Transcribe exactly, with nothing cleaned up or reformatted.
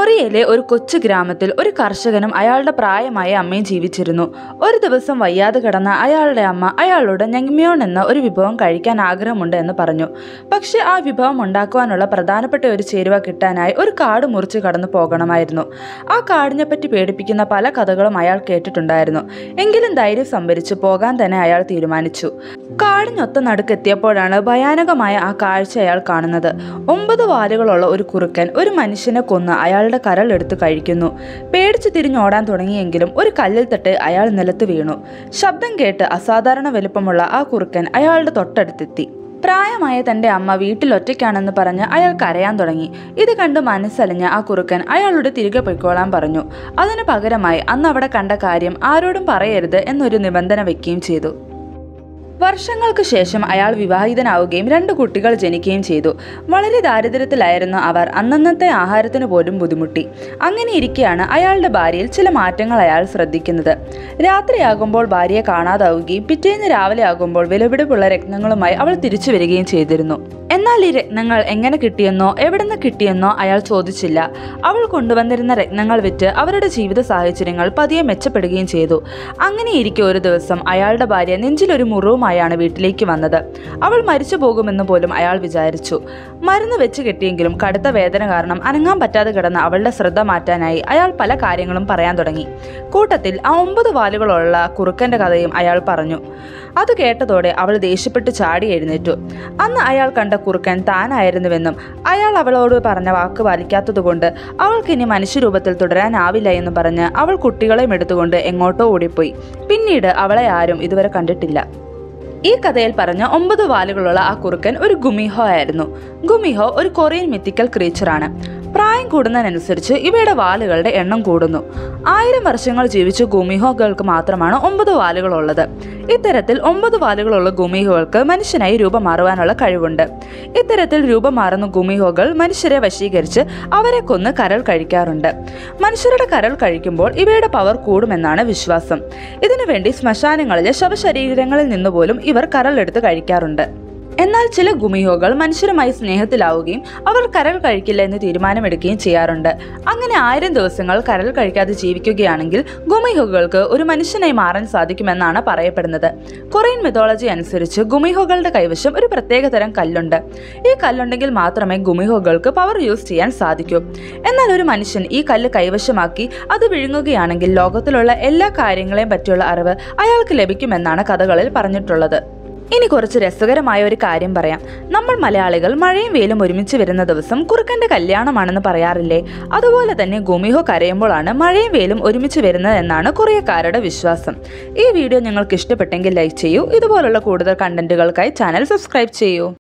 കൊറിയയിലെ ഒരു കൊച്ചു ഗ്രാമത്തിൽ ഒരു കർഷകനും അയാളുടെ പ്രായമായ അമ്മയും ജീവിച്ചിരുന്നു. ഒരു ദിവസം വയ്യാതെ കിടന്ന അയാളുടെ അമ്മ അയാളോട് നാങ്മ്യോൺ എന്ന ഒരു വിഭവം കഴിക്കാൻ ആഗ്രഹമുണ്ട് എന്ന് പറഞ്ഞു. പക്ഷെ ആ വിഭവം ഉണ്ടാക്കുവാനുള്ള പ്രധാനപ്പെട്ട ഒരു ചേരുവ കിട്ടാനായി ഒരു കാട് മുറിച്ച് കടന്നു പോകണമായിരുന്നു. ആ കാടിനെ പറ്റി പേടിപ്പിക്കുന്ന പല കഥകളും അയാൾ കേട്ടിട്ടുണ്ടായിരുന്നു. എങ്കിലും ധൈര്യം സംഭരിച്ച് പോകാൻ തന്നെ അയാൾ തീരുമാനിച്ചു. കാടിനൊത്ത നടുക്കെത്തിയപ്പോഴാണ് ഭയാനകമായ ആ കാഴ്ച അയാൾ കാണുന്നത്. ഒമ്പത് വാലുകളുള്ള ഒരു കുറുക്കൻ ഒരു മനുഷ്യനെ കൊന്ന് അയാളുടെ കരൾ എടുത്ത് കഴിക്കുന്നു. പേടിച്ച് തിരിഞ്ഞോടാൻ തുടങ്ങിയെങ്കിലും ഒരു കല്ലിൽ തട്ട് അയാൾ നിലത്ത് വീണു. ശബ്ദം കേട്ട് അസാധാരണ വലുപ്പമുള്ള ആ കുറുക്കൻ അയാളുടെ തൊട്ടടുത്തെത്തി. പ്രായമായ തന്റെ അമ്മ വീട്ടിൽ ഒറ്റയ്ക്കാണെന്ന് പറഞ്ഞ് അയാൾ കരയാൻ തുടങ്ങി. ഇത് കണ്ട് മനസ്സലിഞ്ഞ ആ കുറുക്കൻ അയാളോട് തിരികെ പൊയ്ക്കോളാൻ പറഞ്ഞു. അതിനു പകരമായി അന്ന് അവിടെ കണ്ട കാര്യം ആരോടും പറയരുത് എന്നൊരു നിബന്ധന വെക്കുകയും ചെയ്തു. വർഷങ്ങൾക്ക് ശേഷം അയാൾ വിവാഹിതനാവുകയും രണ്ട് കുട്ടികൾ ജനിക്കുകയും ചെയ്തു. വളരെ ദാരിദ്ര്യത്തിലായിരുന്നു അവർ. അന്നന്നത്തെ ആഹാരത്തിന് പോലും ബുദ്ധിമുട്ടി. അങ്ങനെ ഇരിക്കെയാണ് അയാളുടെ ഭാര്യയിൽ ചില മാറ്റങ്ങൾ അയാൾ ശ്രദ്ധിക്കുന്നത്. രാത്രിയാകുമ്പോൾ ഭാര്യയെ കാണാതാവുകയും പിറ്റേന്ന് രാവിലെ ആകുമ്പോൾ വിലപിടിപ്പുള്ള രത്നങ്ങളുമായി അവൾ തിരിച്ചു വരികയും ചെയ്തിരുന്നു. എന്നാൽ ഈ രത്നങ്ങൾ എങ്ങനെ കിട്ടിയെന്നോ എവിടുന്ന് കിട്ടിയെന്നോ അയാൾ ചോദിച്ചില്ല. അവൾ കൊണ്ടുവന്നിരുന്ന രത്നങ്ങൾ വിറ്റ് അവരുടെ ജീവിത സാഹചര്യങ്ങൾ പതിയെ മെച്ചപ്പെടുകയും ചെയ്തു. അങ്ങനെ ഇരിക്കെ ഒരു ദിവസം അയാളുടെ ഭാര്യ നെഞ്ചിലൊരു മുറിവുമായാണ് വീട്ടിലേക്ക് വന്നത്. അവൾ മരിച്ചു പോകുമെന്ന് പോലും അയാൾ വിചാരിച്ചു. മരുന്ന് വെച്ച് കിട്ടിയെങ്കിലും കടുത്ത വേദന കാരണം അനങ്ങാൻ പറ്റാതെ കിടന്ന അവളുടെ ശ്രദ്ധ മാറ്റാനായി അയാൾ പല കാര്യങ്ങളും പറയാൻ തുടങ്ങി. കൂട്ടത്തിൽ ആ ഒമ്പത് വാലുകളുള്ള കുറുക്കന്റെ കഥയും അയാൾ പറഞ്ഞു. അത് കേട്ടതോടെ അവൾ ദേഷ്യപ്പെട്ട് ചാടി എഴുന്നേറ്റു. അന്ന് അയാൾ കണ്ട കുറുക്കൻ താനായിരുന്നുവെന്നും അയാൾ അവളോട് പറഞ്ഞ വാക്ക് പാലിക്കാത്തതുകൊണ്ട് അവൾക്കിനി മനുഷ്യരൂപത്തിൽ തുടരാനാവില്ല എന്ന് പറഞ്ഞ് അവൾ കുട്ടികളെയും എടുത്തുകൊണ്ട് എങ്ങോട്ടോ ഓടിപ്പോയി. പിന്നീട് അവളെ ആരും ഇതുവരെ കണ്ടിട്ടില്ല. ഈ കഥയിൽ പറഞ്ഞ ഒമ്പത് വാലുകളുള്ള ആ കുറുക്കൻ ഒരു ഗുമിഹോ ആയിരുന്നു. ഗുമിഹോ ഒരു കൊറിയൻ മിത്തിക്കൽ ക്രീച്ചറാണ്. പ്രായം കൂടുന്നതിനനുസരിച്ച് ഇവയുടെ വാലുകളുടെ എണ്ണം കൂടുന്നു. ആയിരം വർഷങ്ങൾ ജീവിച്ച ഗുമിഹോകൾക്ക് മാത്രമാണ് ഒമ്പത് വാലുകളുള്ളത്. ഇത്തരത്തിൽ ഒമ്പത് വാലുകളുള്ള ഗുമിഹോകൾക്ക് മനുഷ്യനായി രൂപം മാറുവാനുള്ള കഴിവുണ്ട്. ഇത്തരത്തിൽ രൂപം മാറുന്ന ഗുമിഹോകൾ മനുഷ്യരെ വശീകരിച്ച് അവരെ കൊന്ന് കരൾ കഴിക്കാറുണ്ട്. മനുഷ്യരുടെ കരൾ കഴിക്കുമ്പോൾ ഇവയുടെ പവർ കൂടുമെന്നാണ് വിശ്വാസം. ഇതിനുവേണ്ടി ശ്മശാനങ്ങളിലെ ശവശരീരങ്ങളിൽ നിന്നുപോലും ഇവർ കരൾ എടുത്ത് കഴിക്കാറുണ്ട്. എന്നാൽ ചില ഗുമിഹോകൾ മനുഷ്യരുമായി സ്നേഹത്തിലാവുകയും അവർ കരൾ കഴിക്കില്ല എന്ന് തീരുമാനമെടുക്കുകയും ചെയ്യാറുണ്ട്. അങ്ങനെ ആയിരം ദിവസങ്ങൾ കരൾ കഴിക്കാതെ ജീവിക്കുകയാണെങ്കിൽ ഗുമിഹോകൾക്ക് ഒരു മനുഷ്യനായി മാറാൻ സാധിക്കുമെന്നാണ് പറയപ്പെടുന്നത്. കൊറിയൻ മിഥോളജി അനുസരിച്ച് ഗുമിഹോകളുടെ കൈവശം ഒരു പ്രത്യേകതരം കല്ലുണ്ട്. ഈ കല്ലുണ്ടെങ്കിൽ മാത്രമേ ഗുമിഹോകൾക്ക് പവർ യൂസ് ചെയ്യാൻ സാധിക്കൂ. എന്നാൽ ഒരു മനുഷ്യൻ ഈ കല്ല് കൈവശമാക്കി അത് വിഴുങ്ങുകയാണെങ്കിൽ ലോകത്തിലുള്ള എല്ലാ കാര്യങ്ങളെയും പറ്റിയുള്ള അറിവ് അയാൾക്ക് ലഭിക്കുമെന്നാണ് കഥകളിൽ പറഞ്ഞിട്ടുള്ളത്. ഇനി കുറച്ച് രസകരമായ ഒരു കാര്യം പറയാം. നമ്മൾ മലയാളികൾ മഴയും വെയിലും ഒരുമിച്ച് വരുന്ന ദിവസം കുറുക്കന്റെ കല്യാണമാണെന്ന് പറയാറില്ലേ? അതുപോലെ തന്നെ ഗുമിഹോ കരയുമ്പോഴാണ് മഴയും വെയിലും ഒരുമിച്ച് വരുന്നത് എന്നാണ് കൊറിയക്കാരുടെ വിശ്വാസം. ഈ വീഡിയോ നിങ്ങൾക്ക് ഇഷ്ടപ്പെട്ടെങ്കിൽ ലൈക്ക് ചെയ്യൂ. ഇതുപോലുള്ള കൂടുതൽ കണ്ടന്റുകൾക്കായി ചാനൽ സബ്സ്ക്രൈബ് ചെയ്യൂ.